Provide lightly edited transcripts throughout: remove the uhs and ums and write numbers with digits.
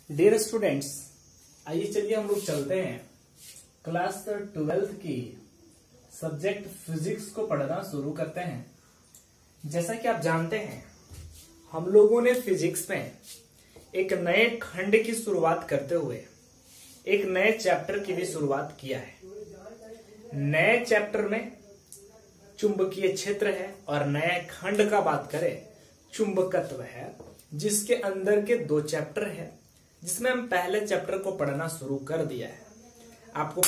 Dear students, आइए चलिए हम लोग चलते हैं क्लास 12th की सब्जेक्ट फिजिक्स को पढ़ना शुरू करते हैं। जैसा कि आप जानते हैं, हम लोगों ने फिजिक्स में एक नए खंड की शुरुआत करते हुए एक नए चैप्टर की भी शुरुआत किया है। नए चैप्टर में चुंबकीय क्षेत्र है और नए खंड का बात करें चुंबकत्व है, जिसके अंदर के 2 चैप्टर है, जिसमें हम पहले चैप्टर को पढ़ना शुरू कर दिया है। आपको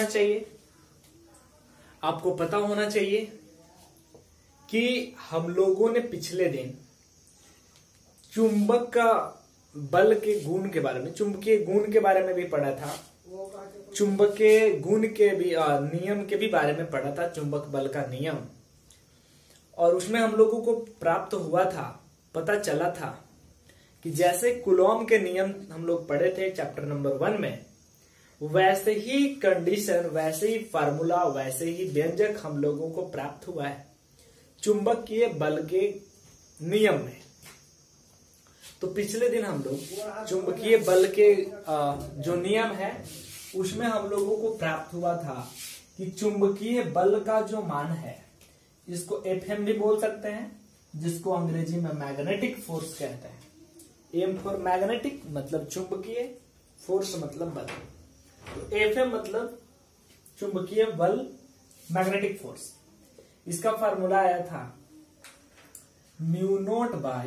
पता होना चाहिए कि हम लोगों ने पिछले दिन चुंबक का बल के गुण के बारे में, चुंबकीय गुण के बारे में भी पढ़ा था, चुंबकीय गुण के भी नियम के भी बारे में पढ़ा था, चुंबक बल का नियम। और उसमें हम लोगों को प्राप्त हुआ था, पता चला था कि जैसे कूलॉम के नियम हम लोग पढ़े थे चैप्टर नंबर 1 में, वैसे ही कंडीशन, वैसे ही फार्मूला, वैसे ही व्यंजक हम लोगों को प्राप्त हुआ है चुंबकीय बल के नियम में। तो पिछले दिन हम लोग चुंबकीय बल के जो नियम है उसमें हम लोगों को प्राप्त हुआ था कि चुंबकीय बल का जो मान है, इसको एफएम भी बोल सकते हैं, जिसको अंग्रेजी में मैग्नेटिक फोर्स कहते हैं। एम फॉर मैग्नेटिक मतलब चुंबकीय, फोर्स मतलब बल। तो एफएम मतलब चुंबकीय बल, मैग्नेटिक फोर्स। इसका फार्मूला आया था μ0 बाई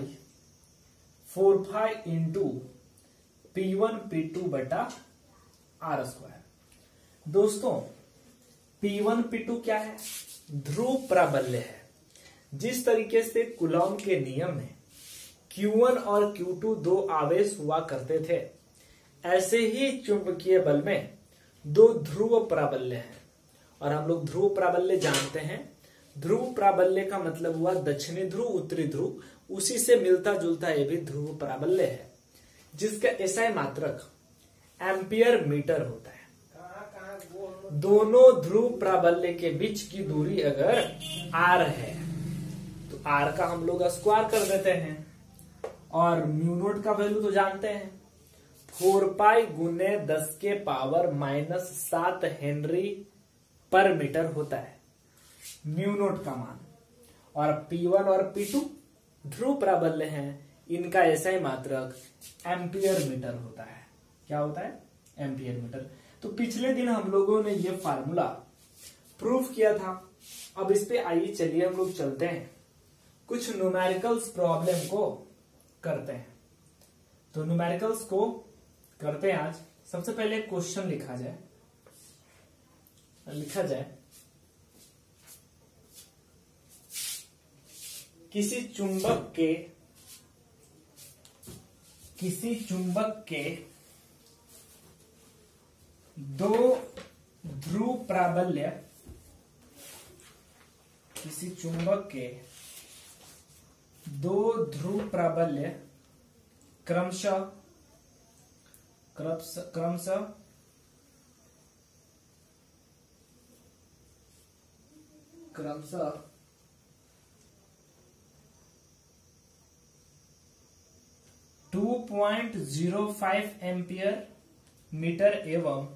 4 इंटू P1 P2 बटा R²। दोस्तों, P1 P2 क्या है? ध्रुव प्राबल्य है। जिस तरीके से कूलॉम के नियम में Q1 और Q2 2 आवेश हुआ करते थे, ऐसे ही चुंबकीय बल में 2 ध्रुव प्राबल्य हैं। और हम लोग ध्रुव प्राबल्य जानते हैं। ध्रुव प्राबल्य का मतलब हुआ दक्षिणी ध्रुव, उत्तरी ध्रुव, उसी से मिलता जुलता ये भी ध्रुव प्राबल्य है, जिसका एसआई मात्रक एम्पियर मीटर होता है। दोनों ध्रुव प्राबल्य के बीच की दूरी अगर r है तो r का हम लोग स्क्वायर कर देते हैं, और μ0 का वैल्यू तो जानते हैं, 4 पाई गुने 10 के पावर -7 हेनरी पर मीटर होता है μ0 का मान। और P1 और P2 ध्रुव प्राबल्य हैं, इनका एसआई मात्रक एम्पियर मीटर होता है। क्या होता है? Ampere metre. तो पिछले दिन हम लोगों ने ये फार्मूला प्रूफ किया था। अब इस पे आइए चलिए हम लोग चलते हैं, कुछ न्यूमेरिकल्स प्रॉब्लम को करते हैं। तो न्यूमेरिकल्स को करते हैं आज। सबसे पहले क्वेश्चन लिखा जाए किसी चुंबक के 2 ध्रुव प्राबल्य, किसी चुंबक के 2 ध्रुव प्राबल्य क्रमशः 2.05 एम्पियर मीटर एवं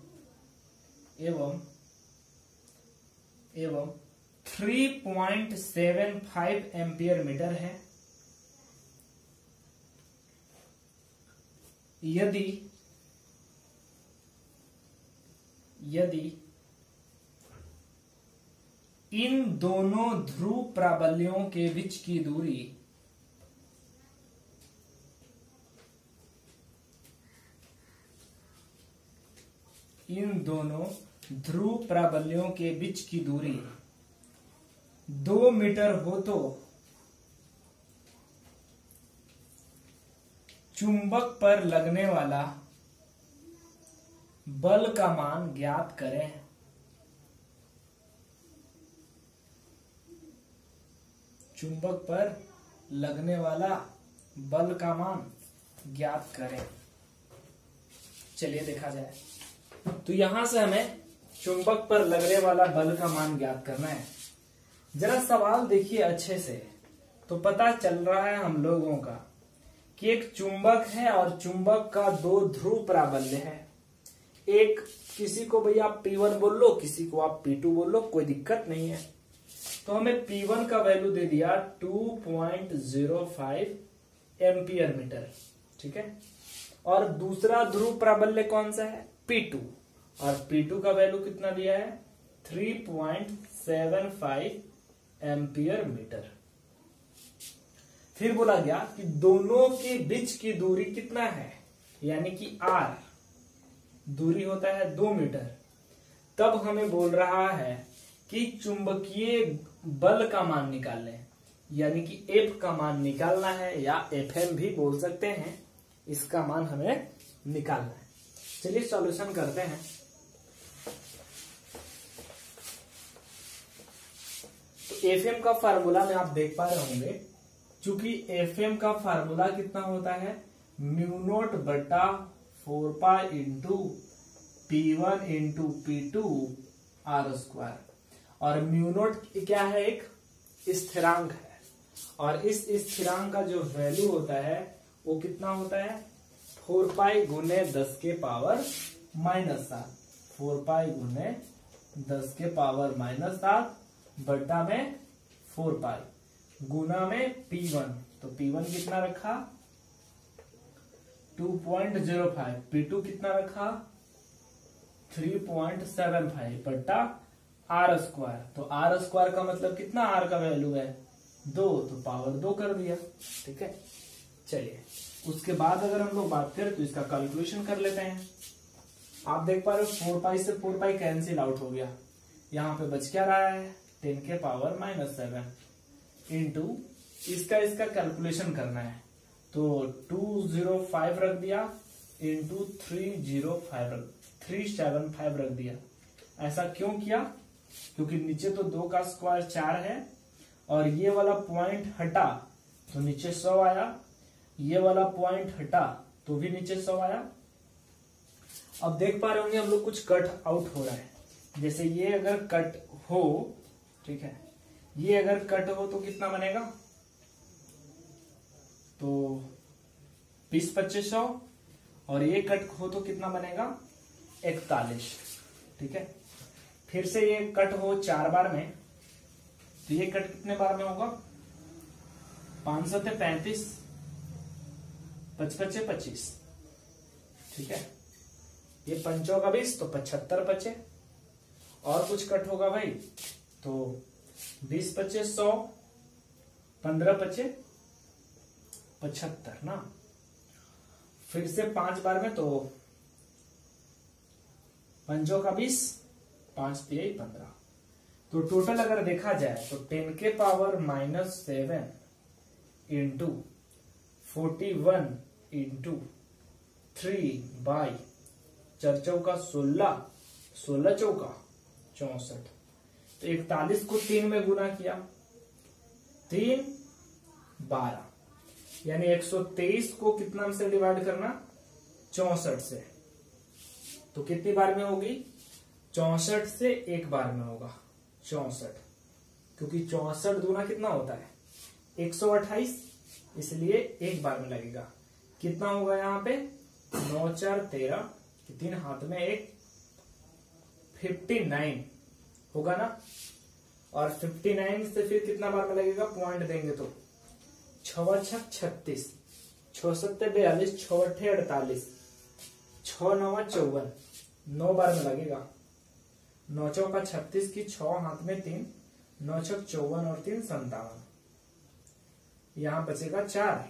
3.75 एम्पियर मीटर है। यदि इन दोनों ध्रुव प्राबल्यों के बीच की दूरी इन दोनों ध्रुव प्राबल्यों के बीच की दूरी 2 मीटर हो तो चुंबक पर लगने वाला बल का मान ज्ञात करें। चुंबक पर लगने वाला बल का मान ज्ञात करें। चलिए देखा जाए। तो यहां से हमें चुंबक पर लगने वाला बल का मान ज्ञात करना है। जरा सवाल देखिए अच्छे से, तो पता चल रहा है हम लोगों का कि एक चुंबक है और चुंबक का दो ध्रुव प्राबल्य है। एक किसी को भैया आप P1 बोल लो, किसी को आप P2 बोल लो, कोई दिक्कत नहीं है। तो हमें P1 का वैल्यू दे दिया 2.05 एम्पियर मीटर, ठीक है। और दूसरा ध्रुव प्राबल्य कौन सा है? P2, और P2 का वैल्यू कितना दिया है? 3.75 एम्पियर मीटर। फिर बोला गया कि दोनों के बीच की दूरी कितना है, यानी कि R दूरी होता है 2 मीटर। तब हमें बोल रहा है कि चुंबकीय बल का मान निकाल लें, यानी कि F का मान निकालना है, या FM भी बोल सकते हैं। इसका मान हमें निकालना है। चलिए सॉल्यूशन करते हैं। तो FM का फार्मूला में आप देख पा रहे होंगे, चूंकि FM का फार्मूला कितना होता है? म्यू नोट बटा 4 pi into P1 into P2 R square. और म्यू नोट क्या है? एक स्थिरांक है, और इस स्थिरांक का जो वैल्यू होता है वो कितना होता है? 4 पाई गुने 10 के पावर -7। 4 पाई गुने 10 के पावर -7 बटा में 4 पाई गुना में P1। तो P1 कितना रखा? 2.05। P2 कितना रखा? 3.75 बटा R स्क्वायर। तो R स्क्वायर का मतलब कितना? R का वैल्यू है 2, तो पावर 2 कर दिया, ठीक है। चलिए उसके बाद अगर हम लोग बात करें तो इसका कैलकुलेशन कर लेते हैं। आप देख पा रहे हो 4 पाई से 4 पाई कैंसिल आउट हो गया। यहाँ पे बच क्या रहा है? 10 के पावर -7 इंटू इसका कैलकुलेशन करना है, तो 205 रख दिया इंटू 375 रख दिया। ऐसा क्यों किया? क्योंकि नीचे तो 2 का स्क्वायर 4 है, और ये वाला पॉइंट हटा तो नीचे 100 आया, ये वाला पॉइंट हटा तो भी नीचे 100 आया। अब देख पा रहे होंगे हम लोग कुछ कट आउट हो रहा है। जैसे ये अगर कट हो, ठीक है, ये अगर कट हो तो कितना बनेगा? तो 20-2500, और ये कट हो तो कितना बनेगा? 41, ठीक है। फिर से ये कट हो 4 बार में, तो ये कट कितने बार में होगा? 500 से 35, 55 25, ठीक है। ये 5 का 20 तो 75 बचे, और कुछ कट होगा भाई, तो 20 25 100, 15 25 75 ना। फिर से 5 बार में, तो 5 का 20, 5 3 15। तो टोटल अगर देखा जाए तो 10 के पावर -7 इंटू 41 इंटू 3 बाई 4 चौका 16, 16 चौका 64। तो 41 को 3 में गुना किया, 3 12, यानी 123 को कितना से डिवाइड करना? 64 से। तो कितनी बार में होगी? 64 से एक बार में होगा 64, क्योंकि 64 दूना कितना होता है? 128, इसलिए एक बार में लगेगा। कितना होगा यहाँ पे? 9 4 13, 3 हाथ में 1, 59 होगा ना। और 59 से फिर कितना बार में लगेगा? पॉइंट देंगे तो 6 6 36, 6 7 42, 6 8 48, 6 9 54, 9 बार में लगेगा। 9 चौका 36 की 6 हाथ में 3, 9 छक 54 और 3 57। यहां बचेगा 4,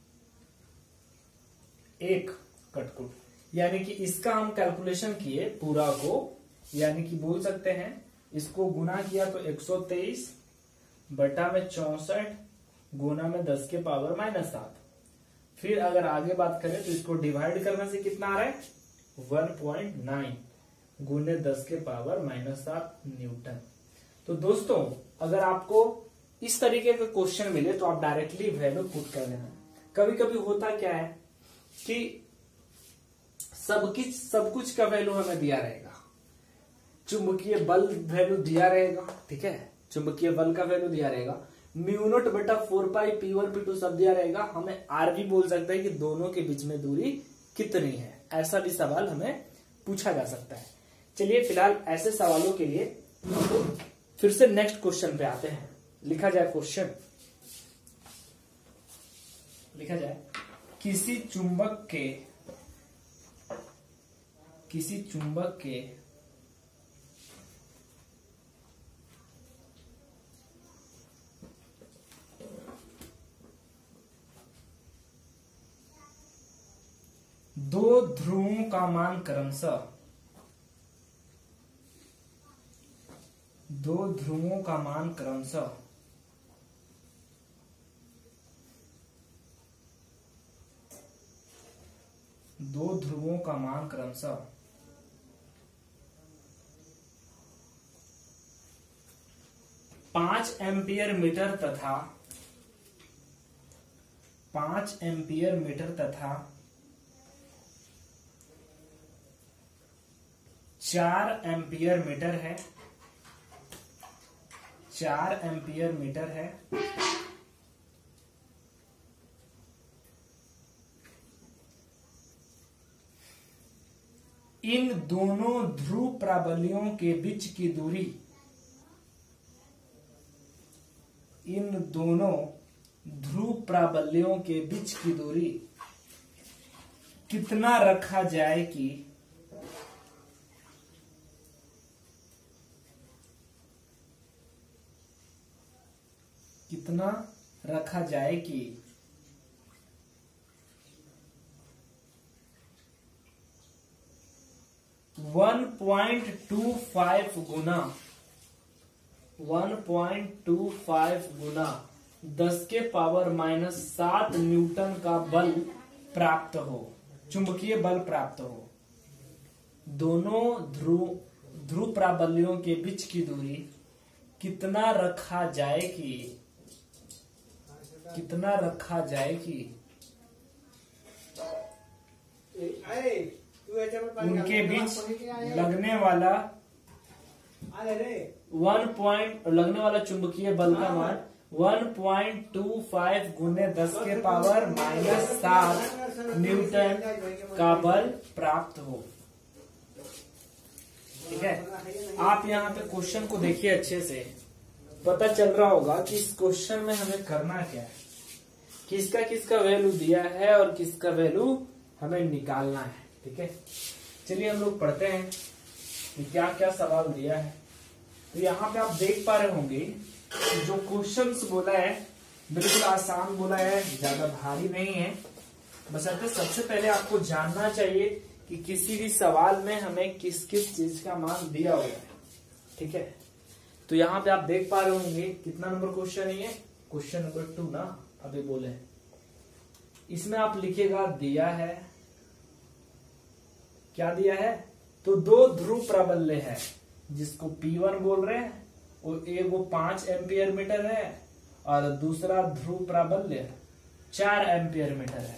1 कटकुट। यानी कि इसका हम कैलकुलेशन किए पूरा को, यानी कि बोल सकते हैं इसको गुना किया तो 123 बटा में 64 गुना में 10 के पावर -7। फिर अगर आगे बात करें तो इसको डिवाइड करने से कितना आ रहा है? 1.9 गुने 10 के पावर -7 न्यूटन। तो दोस्तों अगर आपको इस तरीके का क्वेश्चन मिले तो आप डायरेक्टली वैल्यू पुट कर देना। कभी कभी होता क्या है कि सब कुछ का वैल्यू हमें दिया रहेगा, चुंबकीय बल वैल्यू दिया रहेगा, ठीक है, चुंबकीय बल का वैल्यू दिया रहेगा, म्यू नॉट बटा 4π P1 P2 सब दिया रहेगा, हमें आर भी बोल सकते हैं कि दोनों के बीच में दूरी कितनी है, ऐसा भी सवाल हमें पूछा जा सकता है। चलिए फिलहाल ऐसे सवालों के लिए फिर से नेक्स्ट क्वेश्चन पे आते हैं। लिखा जाए क्वेश्चन, लिखा जाए किसी चुंबक के दो ध्रुवों का मान क्रमशः दो ध्रुवों का मान क्रमशः 5 एम्पियर मीटर तथा 5 एम्पियर मीटर तथा 4 एम्पियर मीटर है, 4 एम्पियर मीटर है। इन दोनों ध्रुव प्राबल्यों के बीच की दूरी, इन दोनों ध्रुव प्राबल्यों के बीच की दूरी कितना रखा जाए कि कितना रखा जाए कि 1.25 गुना 10⁻⁻⁷ न्यूटन का बल प्राप्त हो, चुंबकीय बल प्राप्त हो। दोनों ध्रुव प्राबल्यों के बीच की दूरी कितना रखा जाए कि उनके बीच लगने वाला चुंबकीय बल का मान 1.25 गुने 10⁻⁷ न्यूटन का बल प्राप्त हो। ठीक है, आप यहाँ पे क्वेश्चन को देखिए अच्छे से, पता चल रहा होगा कि इस क्वेश्चन में हमें करना क्या है, किसका वैल्यू दिया है और किसका वैल्यू हमें निकालना है। ठीक है, चलिए हम लोग पढ़ते हैं कि क्या क्या सवाल दिया है। तो यहाँ पे आप देख पा रहे होंगे जो क्वेश्चंस बोला है बिल्कुल आसान बोला है, ज्यादा भारी नहीं है। बस सबसे पहले आपको जानना चाहिए कि किसी भी सवाल में हमें किस किस चीज का मान दिया हुआ है। ठीक है, तो यहाँ पे आप देख पा रहे होंगे कितना नंबर क्वेश्चन है ये, क्वेश्चन नंबर 2 ना अभी बोले। इसमें आप लिखिएगा दिया है, क्या दिया है, तो दो ध्रुव प्राबल्य है जिसको P1 बोल रहे हैं, और एक वो 5 एम्पियर मीटर है और दूसरा ध्रुव प्राबल्य 4 एम्पियर मीटर है।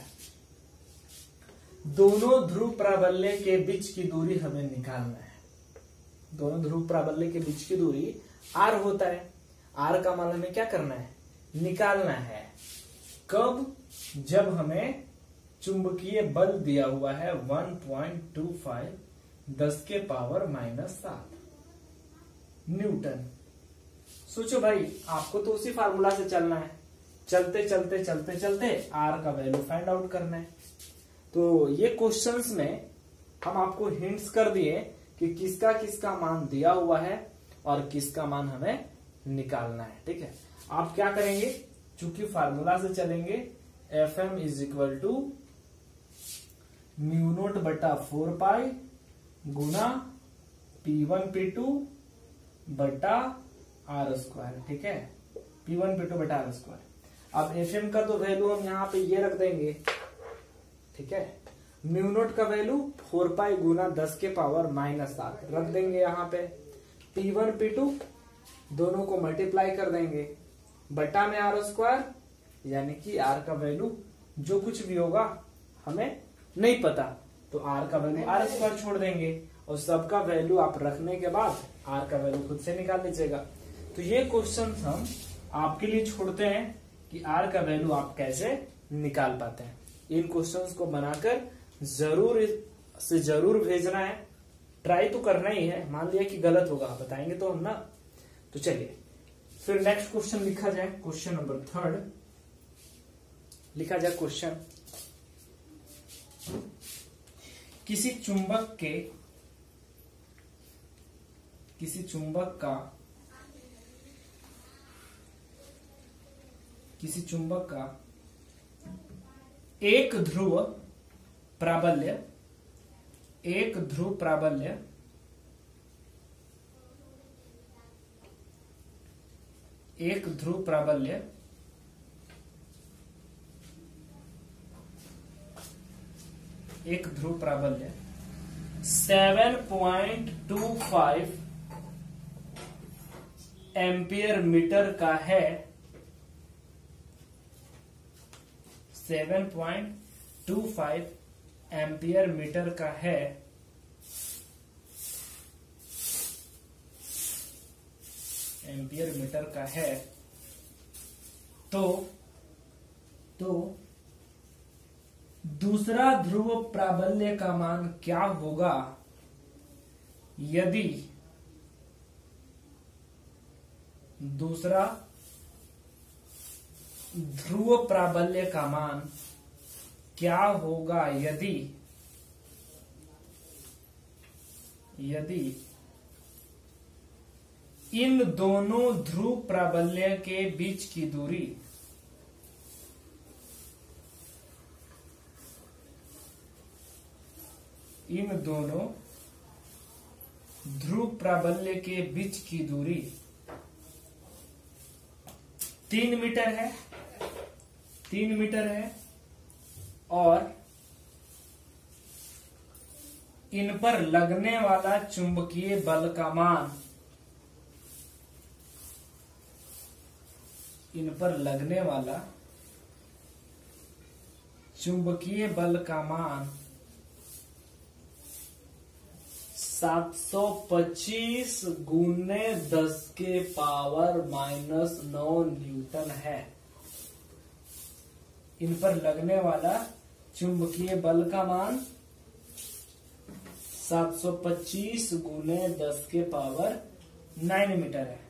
दोनों ध्रुव प्राबल्य के बीच की दूरी हमें निकालना है। दोनों ध्रुव प्राबल्य के बीच की दूरी R होता है, R का मान हमें क्या करना है, निकालना है। कब, जब हमें चुंबकीय बल दिया हुआ है 1.25 10⁻⁷ न्यूटन। सोचो भाई, आपको तो उसी फार्मूला से चलना है, चलते आर का वैल्यू फाइंड आउट करना है। तो ये क्वेश्चंस में हम आपको हिंट्स कर दिए कि किसका मान दिया हुआ है और किसका मान हमें निकालना है। ठीक है, आप क्या करेंगे, चूंकि फार्मूला से चलेंगे, Fm = μ0 बटा 4π गुना P1 P2 बटा R²। ठीक है, P1 P2 बटा R²। अब Fm का तो वैल्यू हम यहाँ पे ये रख देंगे। ठीक है, μ0 का वैल्यू 4π गुना 10⁻⁷ रख देंगे यहाँ पे। P1 P2 दोनों को मल्टीप्लाई कर देंगे, बटा में R², यानी कि R का वैल्यू जो कुछ भी होगा हमें नहीं पता, तो R का वैल्यू R² छोड़ देंगे और सबका वैल्यू आप रखने के बाद R का वैल्यू खुद से निकाल लीजिएगा। तो ये क्वेश्चन हम आपके लिए छोड़ते हैं कि आर का वैल्यू आप कैसे निकाल पाते हैं। इन क्वेश्चंस को बनाकर जरूर भेजना है, ट्राई तो करना ही है। मान लिया कि गलत होगा, बताएंगे तो हम ना। तो चलिए फिर नेक्स्ट क्वेश्चन लिखा जाए। क्वेश्चन नंबर 3 लिखा जाए। क्वेश्चन, किसी चुंबक का एक ध्रुव प्राबल्य एक ध्रुव प्राबल्य 7.25 एम्पियर मीटर का है। 7.25 एम्पियर मीटर का है। तो दूसरा ध्रुव प्राबल्य का मान क्या होगा यदि दूसरा ध्रुव प्राबल्य का मान क्या होगा यदि इन दोनों ध्रुव प्राबल्य के बीच की दूरी इन दोनों ध्रुव प्राबल्य के बीच की दूरी 3 मीटर है और इन पर लगने वाला चुंबकीय बल का मान चुंबकीय बल का मान 725 गुने 10 के पावर -9 न्यूटन है। इन पर लगने वाला चुंबकीय बल का मान 725 गुने 10 के पावर 9 मीटर है।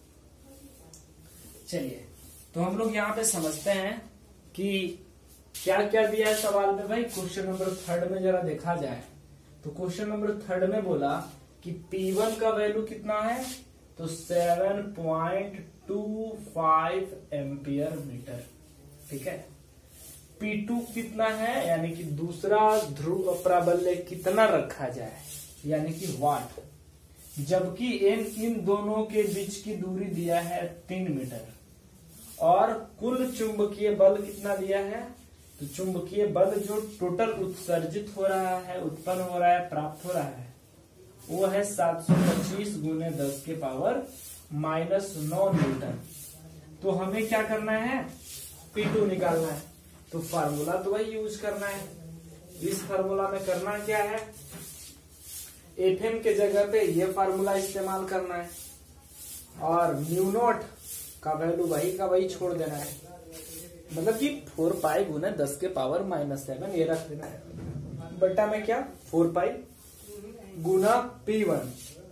चलिए तो हम लोग यहाँ पे समझते हैं कि क्या क्या दिया है सवाल में। भाई क्वेश्चन नंबर 3 में जरा देखा जाए तो क्वेश्चन नंबर 3 में बोला कि P1 का वैल्यू कितना है, तो 7.25 एम्पियर मीटर। ठीक है। P2 कितना है, यानी कि दूसरा ध्रुव प्राबल्य कितना रखा जाए, यानी कि वाट, जबकि इन दोनों के बीच की दूरी दिया है 3 मीटर और कुल चुंबकीय बल कितना दिया है, तो चुंबकीय बल जो टोटल उत्सर्जित हो रहा है, उत्पन्न हो रहा है, प्राप्त हो रहा है, वो है 725 गुने 10 के पावर -9 न्यूटन। तो हमें क्या करना है, P2 निकालना है। तो फार्मूला तो वही यूज करना है। इस फार्मूला में करना क्या है, Fm के जगह पे ये फार्मूला इस्तेमाल करना है और म्यू नॉट का वैल्यू वही का वही छोड़ देना है, मतलब कि 4 पाई गुना 10 के पावर -7 ये रख देना है। बट्टा में क्या 4 पाई गुना P1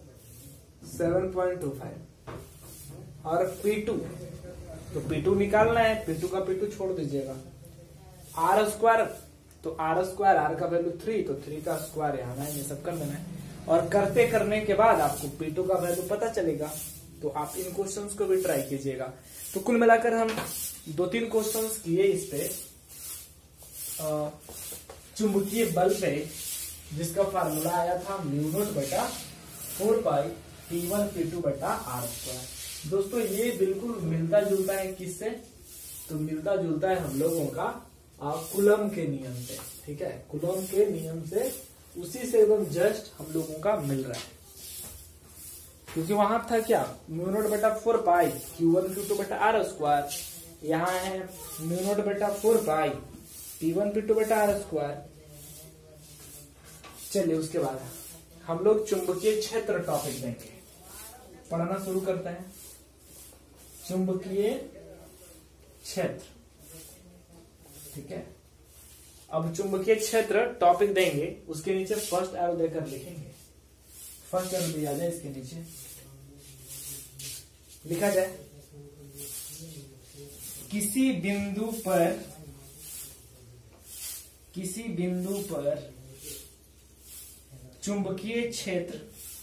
7.25 और P2, तो P2 निकालना है, P2 का P2 छोड़ दीजिएगा। R स्क्वायर, तो R स्क्वायर, R का वैल्यू 3, तो 3 का स्क्वायर यहाँ है, ये सब कर देना है। और करने के बाद आपको P2 का वैल्यू पता चलेगा। तो आप इन क्वेश्चंस को भी ट्राई कीजिएगा। तो कुल मिलाकर हम 2-3 क्वेश्चंस किए इस पे चुंबकीय बल पे, जिसका फार्मूला आया था म्यू नॉट बटा 4 पाई P1 P2 बटा R स्क्वायर। दोस्तों ये बिल्कुल मिलता जुलता है किससे, तो मिलता जुलता है हम लोगों का कूलम के नियम से। ठीक है, कूलम के नियम से, उसी से एकदम जस्ट हम लोगों का मिल रहा है। क्योंकि वहां था क्या, म्यू नॉट बटा 4 पाई Q1 Q2 बटा R स्क्वायर, यहाँ है म्यू नॉट बटा 4 पाई P1 P2 बटा R स्क्वायर। चलिए उसके बाद हम लोग चुंबकीय क्षेत्र टॉपिक देंगे, पढ़ना शुरू करते हैं। चुंबकीय क्षेत्र, ठीक है। अब चुंबकीय क्षेत्र टॉपिक देंगे, उसके नीचे फर्स्ट एरो देकर लिखेंगे। फर्स्ट एरो दिया जाए, इसके नीचे लिखा जाए किसी बिंदु पर चुंबकीय क्षेत्र,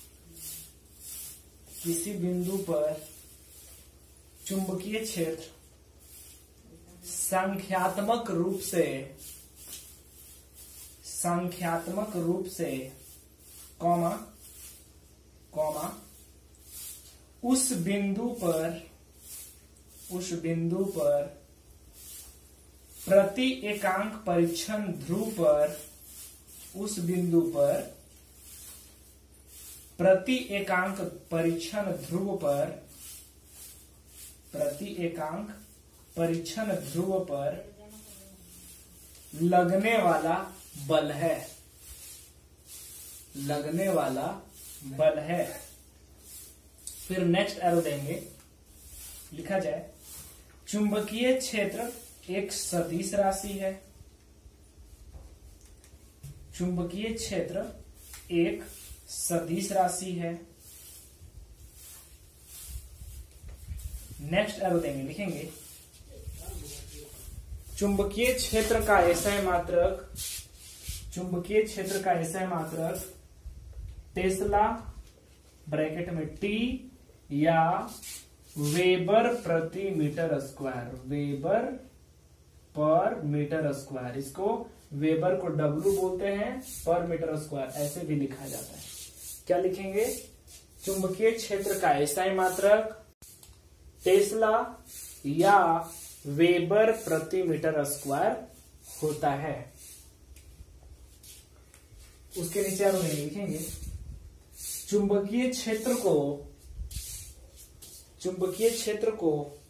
किसी बिंदु पर चुंबकीय क्षेत्र संख्यात्मक रूप से कॉमा उस बिंदु पर प्रति एकांक परीक्षण ध्रुव पर, उस बिंदु पर प्रति एकांक परीक्षण ध्रुव पर, प्रति एकांक परीक्षण ध्रुव पर लगने वाला बल है, लगने वाला बल है। फिर नेक्स्ट एरो देंगे, लिखा जाए चुंबकीय क्षेत्र एक सदिश राशि है, चुंबकीय क्षेत्र एक सदिश राशि है। नेक्स्ट एरो देंगे, लिखेंगे चुंबकीय क्षेत्र का एसआई मात्रक, चुंबकीय क्षेत्र का एसआई मात्रक टेस्ला ब्रैकेट में टी या वेबर प्रति मीटर स्क्वायर, वेबर पर मीटर स्क्वायर, इसको वेबर को डब्ल्यू बोलते हैं, पर मीटर स्क्वायर ऐसे भी लिखा जाता है। क्या लिखेंगे? चुंबकीय क्षेत्र का एसआई मात्रक टेस्ला या वेबर प्रति मीटर स्क्वायर होता है। उसके नीचे आप लिखेंगे चुंबकीय क्षेत्र को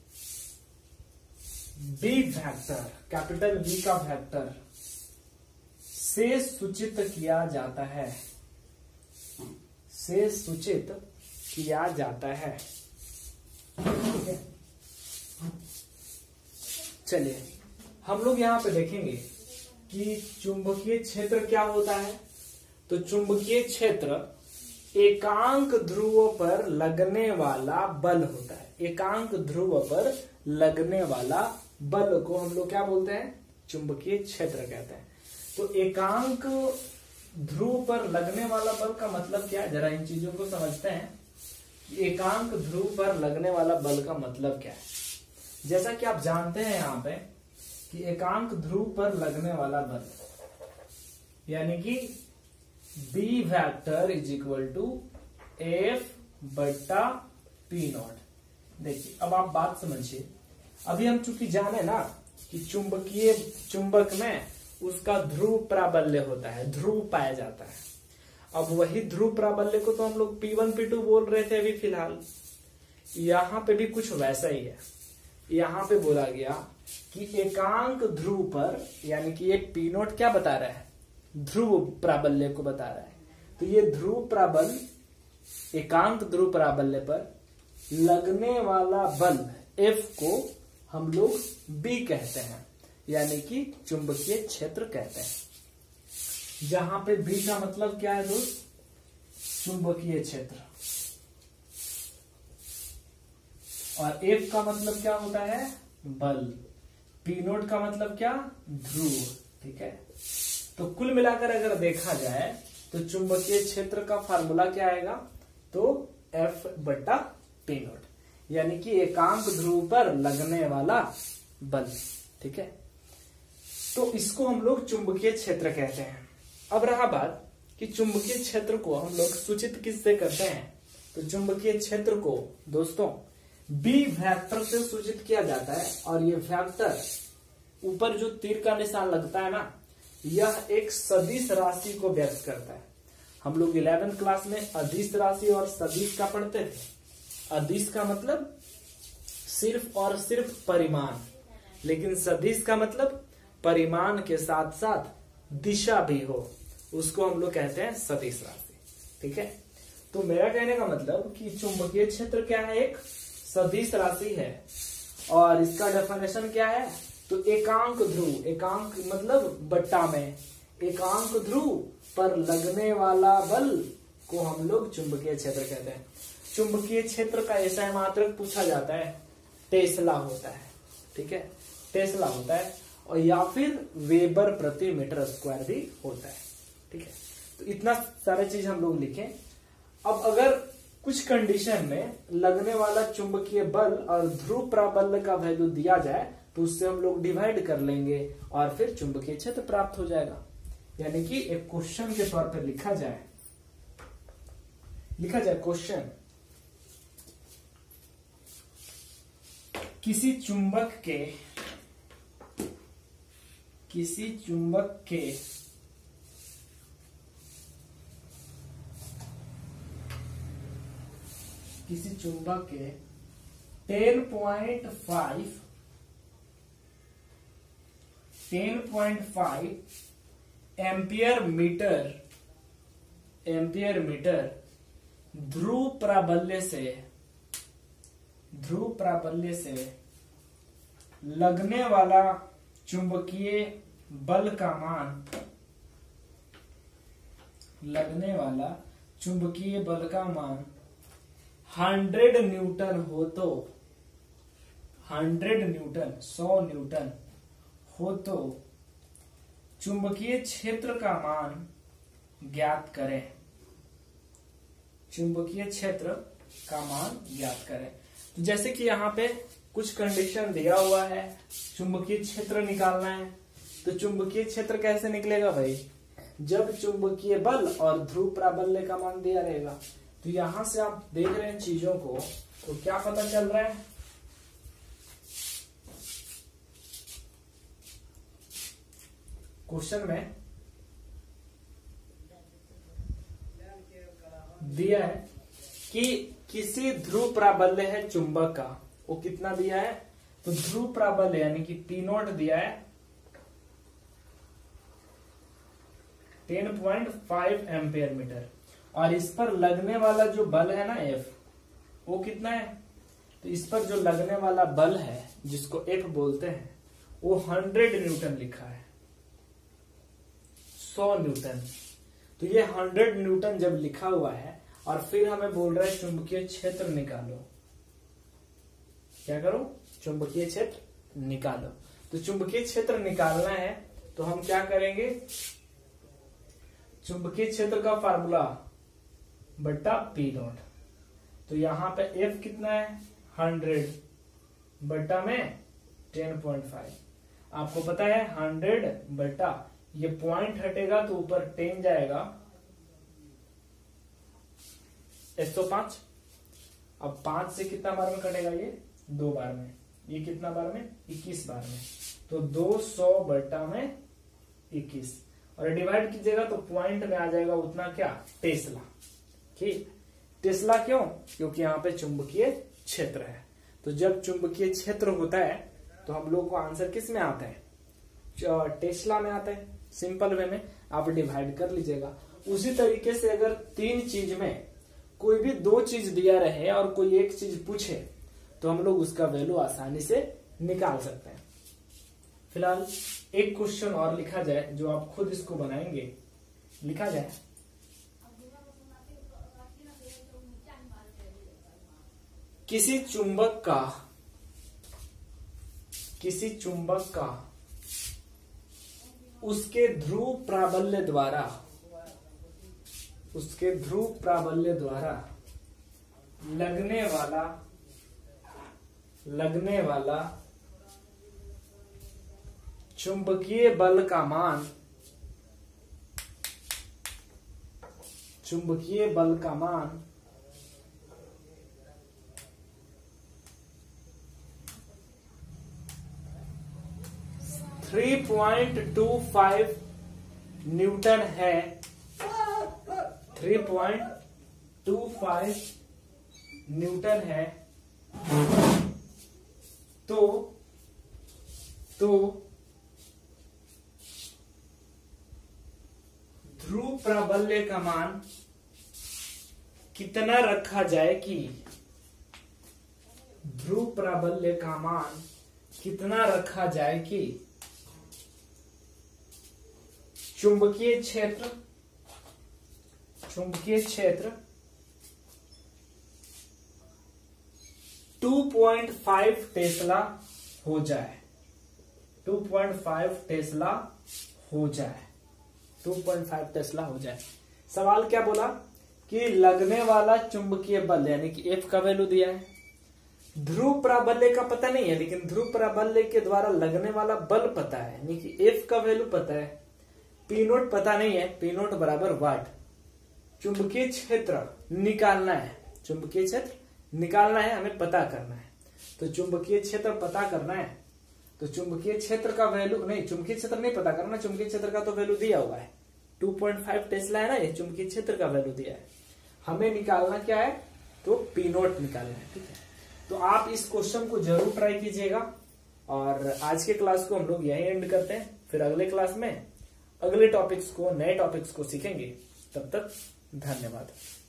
बी वेक्टर, कैपिटल बी का वेक्टर से सूचित किया जाता है, से सूचित किया जाता है। ठीक है, चलिए हम लोग यहां पे देखेंगे कि चुंबकीय क्षेत्र क्या होता है। तो चुंबकीय क्षेत्र एकांक ध्रुव पर लगने वाला बल होता है। एकांक ध्रुव पर लगने वाला बल को हम लोग क्या बोलते हैं? चुंबकीय क्षेत्र कहते हैं। तो एकांक ध्रुव पर लगने वाला बल का मतलब क्या है, जरा इन चीजों को समझते हैं। एकांक ध्रुव पर लगने वाला बल का मतलब क्या है? जैसा कि आप जानते हैं यहाँ पे कि एकांक ध्रुव पर लगने वाला बल यानी कि B vector is equal to F बट्टा P नॉट। देखिए अब आप बात समझिए, अभी हम चूंकि जाने ना कि चुंबक में उसका ध्रुव प्राबल्य होता है, ध्रुव पाया जाता है। अब वही ध्रुव प्राबल्य को तो हम लोग P1 P2 बोल रहे थे अभी फिलहाल, यहां पे भी कुछ वैसा ही है। यहां पे बोला गया कि एकांक ध्रुव पर, यानी कि ये P नोट क्या बता रहा है? ध्रुव प्राबल्य को बता रहा है। तो ये ध्रुव प्राबल्य, एकांक ध्रुव प्राबल्य पर लगने वाला बल F को हम लोग B कहते हैं, यानी कि चुंबकीय क्षेत्र कहते हैं। जहां पे B का मतलब क्या है दोस्त? चुंबकीय क्षेत्र। और F का मतलब क्या होता है? बल। P नोट का मतलब क्या? ध्रुव। ठीक है, तो कुल मिलाकर अगर देखा जाए तो चुंबकीय क्षेत्र का फार्मूला क्या आएगा? तो F बट्टा P नोट, यानी कि एकांक ध्रुव पर लगने वाला बल। ठीक है, तो इसको हम लोग चुंबकीय क्षेत्र कहते हैं। अब रहा बात कि चुंबकीय क्षेत्र को हम लोग सूचित किससे करते हैं? तो चुंबकीय क्षेत्र को दोस्तों B वेक्टर से सूचित किया जाता है। और ये वेक्टर ऊपर जो तीर का निशान लगता है ना, यह एक सदिश राशि को व्यक्त करता है। हम लोग 11th क्लास में अदिश राशि और सदिश का पढ़ते थे। अदिश का मतलब सिर्फ और सिर्फ परिमाण, लेकिन सदिश का मतलब परिमाण के साथ साथ दिशा भी हो, उसको हम लोग कहते हैं सदिश राशि। ठीक है, तो मेरा कहने का मतलब कि चुंबकीय क्षेत्र क्या है? एक सदिश राशि है। और इसका डेफिनेशन क्या है? तो एकांक ध्रुव, एकांक मतलब बट्टा में, एकांक ध्रुव पर लगने वाला बल को हम लोग चुंबकीय क्षेत्र कहते हैं। चुंबकीय क्षेत्र का ऐसा मात्रक पूछा जाता है, टेस्ला होता है, ठीक है, टेस्ला होता है, और या फिर वेबर प्रति मीटर स्क्वायर भी होता है, ठीक है। तो इतना सारा चीज हम लोग लिखें। अब अगर कुछ कंडीशन में लगने वाला चुंबकीय बल और ध्रुव प्राबल्य का वैल्यू दिया जाए तो उससे हम लोग डिवाइड कर लेंगे और फिर चुंबकीय क्षेत्र प्राप्त हो जाएगा। यानी कि एक क्वेश्चन के तौर पर लिखा जाए क्वेश्चन, किसी चुंबक के किसी चुंबक के 10.5 एम्पियर मीटर ध्रुव प्राबल्य से लगने वाला चुंबकीय बल का मान 100 न्यूटन हो तो 100 न्यूटन हो तो चुंबकीय क्षेत्र का मान ज्ञात करें। चुंबकीय क्षेत्र का मान ज्ञात करें। तो जैसे कि यहाँ पे कुछ कंडीशन दिया हुआ है, चुंबकीय क्षेत्र निकालना है। तो चुंबकीय क्षेत्र कैसे निकलेगा भाई? जब चुंबकीय बल और ध्रुव प्राबल्य का मान दिया रहेगा। तो यहां से आप देख रहे हैं चीजों को, तो क्या पता चल रहा है? क्वेश्चन में दिया है कि किसी ध्रुव प्राबल्य है चुंबक का, वो कितना दिया है? तो ध्रुव प्राबल्य यानी कि P0 दिया है 10.5 एम्पियर मीटर, और इस पर लगने वाला जो बल है ना F, वो कितना है? तो इस पर जो लगने वाला बल है जिसको F बोलते हैं वो 100 न्यूटन लिखा है, 100 न्यूटन। तो ये 100 न्यूटन जब लिखा हुआ है और फिर हमें बोल रहा है चुंबकीय क्षेत्र निकालो, क्या करो? चुंबकीय क्षेत्र निकालो। तो चुंबकीय क्षेत्र निकालना है तो हम क्या करेंगे? चुंबकीय क्षेत्र का फार्मूला बट्टा P0। तो यहां पे F कितना है? 100 बट्टा में 10.5। आपको पता है 100 बट्टा, ये पॉइंट हटेगा तो ऊपर 10 जाएगा, 105। अब 5 से कितना बार में कटेगा? ये 2 बार में। ये कितना बार में? 21 बार में। तो 200 बट्टा में 21, और डिवाइड कीजिएगा तो पॉइंट में आ जाएगा उतना, क्या? टेस्ला। ठीक, टेस्ला क्यों? क्योंकि यहाँ पे चुंबकीय क्षेत्र है। तो जब चुंबकीय क्षेत्र होता है तो हम लोग को आंसर किस में आता है? टेस्ला में आता है। सिंपल वे में आप डिवाइड कर लीजिएगा। उसी तरीके से अगर 3 चीज में कोई भी 2 चीज दिया रहे और कोई एक चीज पूछे तो हम लोग उसका वैल्यू आसानी से निकाल सकते हैं। फिलहाल एक क्वेश्चन और लिखा जाए, जो आप खुद इसको बनाएंगे। लिखा जाए, किसी चुंबक का उसके ध्रुव प्राबल्य द्वारा लगने वाला चुंबकीय बल का मान 3.25 न्यूटन है। 3.25 न्यूटन है। तो ध्रुव प्राबल्य का मान कितना रखा जाए कि ध्रुव प्राबल्य का मान कितना रखा जाए कि चुंबकीय क्षेत्र 2.5 टेस्ला हो जाए। 2.5 टेस्ला हो जाए। 2.5 टेस्ला हो जाए। सवाल क्या बोला कि लगने वाला चुंबकीय बल यानी कि F का वैल्यू दिया है, ध्रुव प्राबल्य का पता नहीं है, लेकिन ध्रुव प्राबल्य के द्वारा लगने वाला बल पता है, यानी कि F का वैल्यू पता है, P नोट पता नहीं है, P नोट बराबर वाट। चुंबकीय क्षेत्र निकालना है, चुंबकीय क्षेत्र निकालना है, हमें पता करना है। तो चुंबकीय क्षेत्र पता करना है, तो चुंबकीय क्षेत्र का वैल्यू नहीं, चुंबकीय क्षेत्र नहीं पता करना, चुंबकीय क्षेत्र का तो वैल्यू दिया हुआ है 2.5 टेस्ला है ना, ये चुंबकीय क्षेत्र का वैल्यू दिया है। हमें निकालना क्या है, तो P नोट निकालना है। ठीक है, तो आप इस क्वेश्चन को जरूर ट्राई कीजिएगा। और आज के क्लास को हम लोग यहीं एंड करते हैं, फिर अगले क्लास में अगले टॉपिक्स को, नए टॉपिक्स को सीखेंगे। तब तक धन्यवाद।